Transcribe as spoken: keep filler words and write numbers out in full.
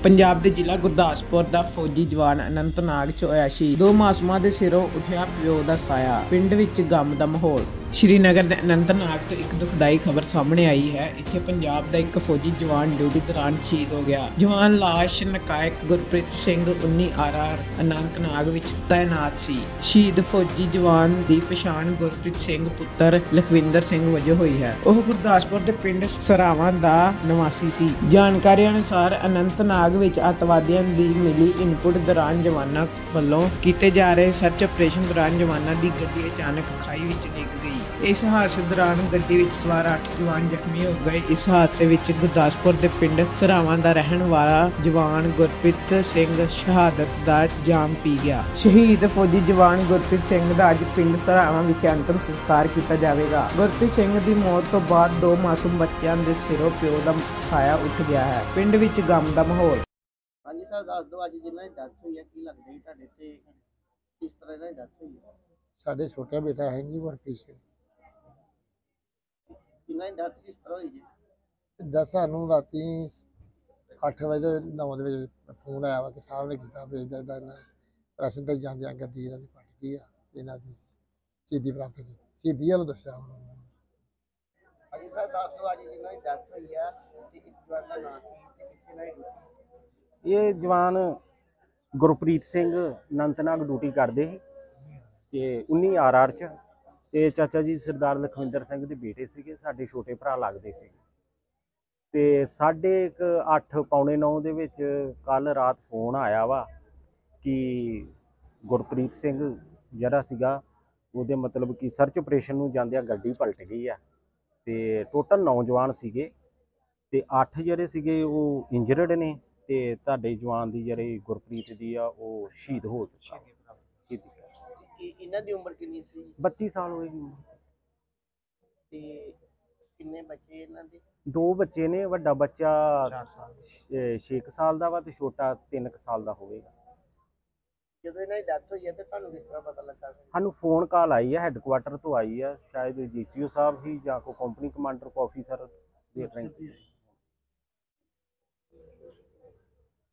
ਪੰਜਾਬ ਦੇ ਜ਼ਿਲ੍ਹਾ ਗੁਰਦਾਸਪੁਰ ਦਾ ਫੌਜੀ ਜਵਾਨ ਅਨੰਤਨਾਗ ਚ ਹੋਇਆ ਸ਼ਹੀਦ। ਦੋ ਮਾਸੂਮਾਂ ਦੇ ਸਿਰੋਂ ਉੱਠਿਆ ਪਿਓ ਦਾ ਸਾਇਆ। ਪਿੰਡ ਵਿੱਚ ਗਮ ਦਾ ਮਾਹੌਲ। ਸ਼੍ਰੀਨਗਰ ਦੇ ਅਨੰਤਨਾਗ ਤੋਂ ਇੱਕ ਦੁਖਦਾਈ ਖਬਰ ਸਾਹਮਣੇ ਆਈ ਹੈ। ਇੱਥੇ ਪੰਜਾਬ ਦਾ ਇੱਕ ਫੌਜੀ ਜਵਾਨ ਡਿਊਟੀ ਦੌਰਾਨ ਸ਼ਹੀਦ ਹੋ ਗਿਆ। ਜਵਾਨ ਲਾਸ਼ ਨਕਾਇਕ ਗੁਰਪ੍ਰੀਤ ਸਿੰਘ ਉੱਨੀ ਆਰ ਆਰ ਅਨੰਤਨਾਗ ਵਿੱਚ ਤਾਇਨਾਤ ਸੀ। ਸ਼ਹੀਦ ਫੌਜੀ ਜਵਾਨ ਦੀ ਪਛਾਣ ਗੁਰਪ੍ਰੀਤ ਸਿੰਘ ਪੁੱਤਰ ਲਖਵਿੰਦਰ ਸਿੰਘ ਵਜੋਂ ਹੋਈ ਹੈ। ਉਹ ਗੁਰਦਾਸਪੁਰ ਦੇ ਪਿੰਡ ਸਰਾਵਾਂ ਦਾ ਨਿਵਾਸੀ ਸੀ। ਜਾਣਕਾਰੀ ਅਨੁਸਾਰ ਅਨੰਤਨਾਗ ਵਿੱਚ ਅੱਤਵਾਦੀਆਂ ਦੀ ਮਿਲੀ ਇਨਪੁਟ ਦੌਰਾਨ ਜਵਾਨਾਂ ਵੱਲੋਂ ਕੀਤੇ ਜਾ ਰਹੇ ਸਰਚ ਆਪਰੇਸ਼ਨ ਦੌਰਾਨ ਜਵਾਨਾਂ ਦੀ ਗੱਡੀ ਅਚਾਨਕ ਖਾਈ ਵਿੱਚ ਡਿੱਗ ਗਈ। ਇਸ ਹਾਦਸੇ ਦੌਰਾਨ ਗੱਡੀ ਵਿੱਚ ਸਵਾਰ ਅੱਠ ਜਵਾਨ ਜ਼ਖਮੀ ਹੋ ਗਏ। ਇਸ ਹਾਦਸੇ ਵਿੱਚ ਗੁਰਦਾਸਪੁਰ ਦੇ ਪਿੰਡ ਸਰਾਵਾਂ ਦਾ ਰਹਿਣ ਵਾਲਾ ਜਵਾਨ ਗੁਰਪ੍ਰੀਤ ਸਿੰਘ ਸ਼ਹਾਦਤ ਦਾ ਜਾਮ ਪੀ ਗਿਆ। ਸ਼ਹੀਦ ਫੌਜੀ ਜਵਾਨ ਗੁਰਪ੍ਰੀਤ ਸਿੰਘ ਦਾ ਅੱਜ ਪਿੰਡ ਸਰਾਵਾਂ ਵਿਖੇ ਅੰਤਮ ਸੰਸਕਾਰ ਕੀਤਾ ਜਾਵੇਗਾ। ਗੁਰਪ੍ਰੀਤ ਸਿੰਘ ਦੀ ਮੌਤ ਤੋਂ ਬਾਅਦ ਦੋ ਮਾਸੂਮ ਬੱਚਿਆਂ ਦੇ ਸਿਰੋਂ ਪਿਓ ਦਾ ਸਾਇਆ ਉੱਠ ਗਿਆ ਹੈ। ਪਿੰਡ ਵਿੱਚ ਗਮ ਦਾ ਮਾਹੌਲ। ਹਾਂਜੀ ਸਰ, ਦੱਸ ਦਿਓ ਅੱਜ ਜਿਨ੍ਹਾਂ ਦੀ ਡੈਥ ਹੋਈ ਹੈ ਕੀ ਲੱਗਦਾ ਜੀ ਤੁਹਾਡੇ ਤੇ, ਕਿਸ ਤਰ੍ਹਾਂ ਇਹਨਾਂ ਦੀ ਡੈਥ ਹੋਈ ਹੈ? ਸਾਡੇ ਛੋਟਾ ਬੇਟਾ ਹੈ ਜੀ ਗੁਰਪ੍ਰੀਤ ਸਿੰਘ। ਕਿੰਨਾ ਦੀ ਡੈਥ ਕਿਸ ਤਰ੍ਹਾਂ ਹੋਈ ਜੀ? ਦੱਸ ਸਾਨੂੰ ਰਾਤੀ ਅੱਠ ਵਜੇ ਨੌ ਦੇ ਵਜੇ ਫੋਨ ਆਇਆ ਵਾ ਕਿ ਸਾਹਿਬ ਨੇ ਕੀਤਾ ਵੀ ਇੱਦਾਂ ਇੱਦਾਂ ਇਹਨਾਂ ਪ੍ਰੈਸ਼ਨ ਤੇ ਜਾਂਦਿਆਂ ਗੱਡੀ ਇਹਨਾਂ ਦੀ ਪਲਟ ਗਈ ਆ, ਇਹਨਾਂ ਦੀ ਸ਼ਹੀਦੀ ਪ੍ਰਾਪਤ ਕੀਤੀ। ਸ਼ਹੀਦੀ ਵੱਲੋਂ ਦੱਸਿਆ ਉਹਨਾਂ ਨੇ। ਹਾਂਜੀ ਸਰ, ਦੱਸ ਦਿਓ ਅੱਜ ਜਿਨ੍ਹਾਂ ਦੀ ਡੈਥ ਹੋਈ ਹੈ ਤੇ ਇਸ ਜਵਾਨ ਦਾ ਨਾਮ ਕੀ ਤੇ ਕਿੱਥੇ ਨਾਲ ਡਿਊਟੀ? ਇਹ ਜਵਾਨ ਗੁਰਪ੍ਰੀਤ ਸਿੰਘ ਅਨੰਤਨਾਗ ਡਿਊਟੀ ਕਰਦੇ ਸੀ ਤੇ ਉੱਨੀ ਆਰ ਆਰ ਚ, ਤੇ ਚਾਚਾ ਜੀ ਸਰਦਾਰ ਲਖਵਿੰਦਰ ਸਿੰਘ ਦੇ ਬੇਟੇ ਸੀਗੇ, ਸਾਡੇ ਛੋਟੇ ਭਰਾ ਲੱਗਦੇ ਸੀ। ਤੇ ਸਾਢੇ ਇੱਕ ਅੱਠ ਪੌਣੇ ਨੌ ਦੇ ਵਿੱਚ ਕੱਲ ਰਾਤ ਫੋਨ ਆਇਆ ਵਾ ਕਿ ਗੁਰਪ੍ਰੀਤ ਸਿੰਘ ਜਿਹੜਾ ਸੀਗਾ ਉਹਦੇ ਮਤਲਬ ਕਿ ਸਰਚ ਆਪਰੇਸ਼ਨ ਨੂੰ ਜਾਂਦਿਆਂ ਗੱਡੀ ਪਲਟ ਗਈ ਆ ਤੇ ਟੋਟਲ ਨੌਜਵਾਨ ਸੀਗੇ ਤੇ ਅੱਠ ਜਿਹੜੇ ਸੀਗੇ ਉਹ ਇੰਜਰਡ ਨੇ ਤੇ ਤੁਹਾਡੇ ਜਵਾਨ ਦੀ ਜਿਹੜੇ ਗੁਰਪ੍ਰੀਤ ਦੀ ਆ ਉਹ ਸ਼ਹੀਦ ਹੋ ਚੁੱਕਾ। ਇਹਨਾਂ ਦੀ ਉਮਰ ਕਿੰਨੀ ਸੀ? ਬੱਤੀ ਸਾਲ ਹੋਏਗੀ। ਤੇ ਕਿੰਨੇ ਬੱਚੇ ਇਹਨਾਂ ਦੇ? ਦੋ ਬੱਚੇ ਨੇ, ਵੱਡਾ ਬੱਚਾ ਛੇ ਕੁ ਸਾਲ ਦਾ ਵਾ ਤੇ ਛੋਟਾ ਤਿੰਨ ਕੁ ਸਾਲ ਦਾ ਹੋਵੇਗਾ। ਜਦੋਂ ਇਹਨਾਂ ਦੀ ਡੈਥ ਹੋਈ ਹੈ ਤੇ ਤੁਹਾਨੂੰ ਕਿਸ ਤਰ੍ਹਾਂ ਪਤਾ ਲੱਗਾ? ਸਾਨੂੰ ਫੋਨ ਕਾਲ ਆਈ ਹੈ, ਹੈੱਡਕੁਆਟਰ ਤੋਂ ਆਈ ਆ, ਸ਼ਾਇਦ ਜੀ ਸੀ ਓ ਸਾਹਿਬ ਹੀ ਜਾਂ ਕੋਈ ਕੰਪਨੀ ਕਮਾਂਡਰ ਕੋ ਆਫੀਸਰ ਦੇ